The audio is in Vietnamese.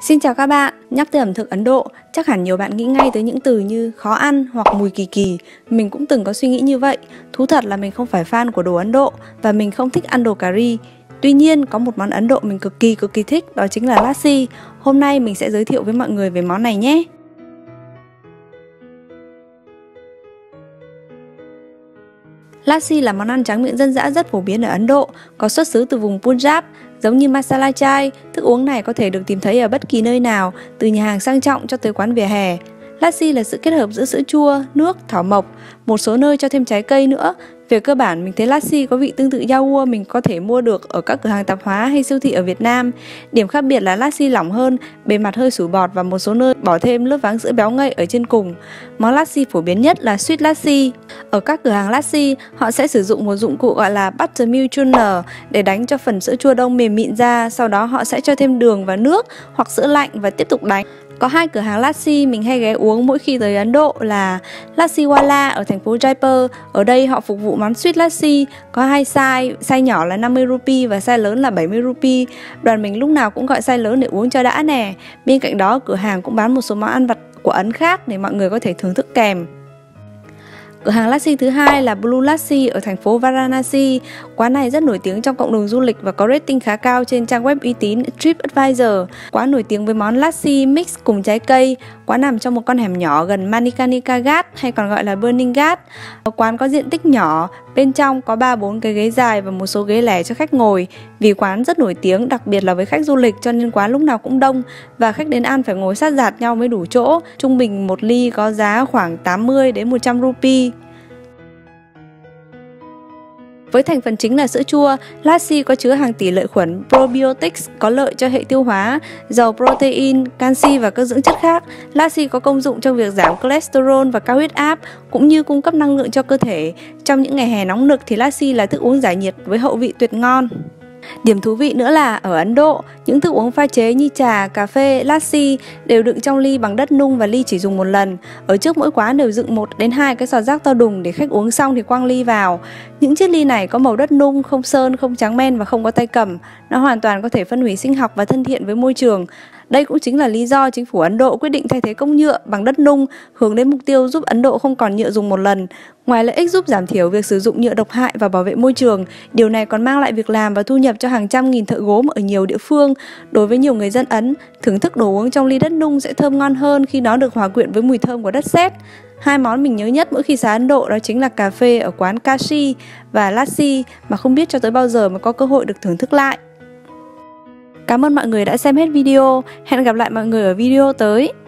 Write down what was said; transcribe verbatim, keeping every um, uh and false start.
Xin chào các bạn, nhắc tới ẩm thực Ấn Độ, chắc hẳn nhiều bạn nghĩ ngay tới những từ như khó ăn hoặc mùi kỳ kỳ. Mình cũng từng có suy nghĩ như vậy. Thú thật là mình không phải fan của đồ Ấn Độ và mình không thích ăn đồ cà ri. Tuy nhiên, có một món Ấn Độ mình cực kỳ cực kỳ thích, đó chính là lassi. Hôm nay mình sẽ giới thiệu với mọi người về món này nhé. Lassi là món ăn tráng miệng dân dã rất phổ biến ở Ấn Độ, có xuất xứ từ vùng Punjab. Giống như masala chai, thức uống này có thể được tìm thấy ở bất kỳ nơi nào, từ nhà hàng sang trọng cho tới quán vỉa hè. Lassi là sự kết hợp giữa sữa chua, nước, thảo mộc, một số nơi cho thêm trái cây nữa. Về cơ bản, mình thấy lassi có vị tương tự yaourt mình có thể mua được ở các cửa hàng tạp hóa hay siêu thị ở Việt Nam. Điểm khác biệt là lassi lỏng hơn, bề mặt hơi sủi bọt và một số nơi bỏ thêm lớp váng sữa béo ngậy ở trên cùng. Món lassi phổ biến nhất là sweet lassi. Ở các cửa hàng lassi, họ sẽ sử dụng một dụng cụ gọi là buttermilk churner để đánh cho phần sữa chua đông mềm mịn ra, sau đó họ sẽ cho thêm đường và nước hoặc sữa lạnh và tiếp tục đánh. Có hai cửa hàng lassi mình hay ghé uống mỗi khi tới Ấn Độ là Lassiwala ở thành phố Jaipur. Ở đây họ phục vụ món sweet lassi, có hai size, size nhỏ là năm mươi rupee và size lớn là bảy mươi rupee. Đoàn mình lúc nào cũng gọi size lớn để uống cho đã nè. Bên cạnh đó, cửa hàng cũng bán một số món ăn vặt của Ấn khác để mọi người có thể thưởng thức kèm. Cửa hàng lassi thứ hai là Blue Lassi ở thành phố Varanasi. Quán này rất nổi tiếng trong cộng đồng du lịch và có rating khá cao trên trang web uy tín TripAdvisor. Quán nổi tiếng với món lassi mix cùng trái cây. Quán nằm trong một con hẻm nhỏ gần Manikarnika Ghat hay còn gọi là Burning Ghat. Quán có diện tích nhỏ, bên trong có ba bốn cái ghế dài và một số ghế lẻ cho khách ngồi. Vì quán rất nổi tiếng, đặc biệt là với khách du lịch cho nên quán lúc nào cũng đông và khách đến ăn phải ngồi sát dạt nhau mới đủ chỗ. Trung bình một ly có giá khoảng tám mươi đến một trăm rupee. Với thành phần chính là sữa chua, lassi có chứa hàng tỷ lợi khuẩn probiotics có lợi cho hệ tiêu hóa, giàu protein, canxi và các dưỡng chất khác. Lassi có công dụng trong việc giảm cholesterol và cao huyết áp, cũng như cung cấp năng lượng cho cơ thể. Trong những ngày hè nóng nực thì lassi là thức uống giải nhiệt với hậu vị tuyệt ngon. Điểm thú vị nữa là ở Ấn Độ, những thức uống pha chế như trà, cà phê, lassi đều đựng trong ly bằng đất nung và ly chỉ dùng một lần. Ở trước mỗi quán đều dựng một đến hai cái sọt rác to đùng để khách uống xong thì quăng ly vào. Những chiếc ly này có màu đất nung, không sơn, không tráng men và không có tay cầm. Nó hoàn toàn có thể phân hủy sinh học và thân thiện với môi trường. Đây cũng chính là lý do chính phủ Ấn Độ quyết định thay thế cốc nhựa bằng đất nung, hướng đến mục tiêu giúp Ấn Độ không còn nhựa dùng một lần. Ngoài lợi ích giúp giảm thiểu việc sử dụng nhựa độc hại và bảo vệ môi trường, điều này còn mang lại việc làm và thu nhập cho hàng trăm nghìn thợ gốm ở nhiều địa phương. Đối với nhiều người dân Ấn, thưởng thức đồ uống trong ly đất nung sẽ thơm ngon hơn khi nó được hòa quyện với mùi thơm của đất sét. Hai món mình nhớ nhất mỗi khi ra Ấn Độ đó chính là cà phê ở quán Kashi và lassi mà không biết cho tới bao giờ mới có cơ hội được thưởng thức lại. Cảm ơn mọi người đã xem hết video. Hẹn gặp lại mọi người ở video tới.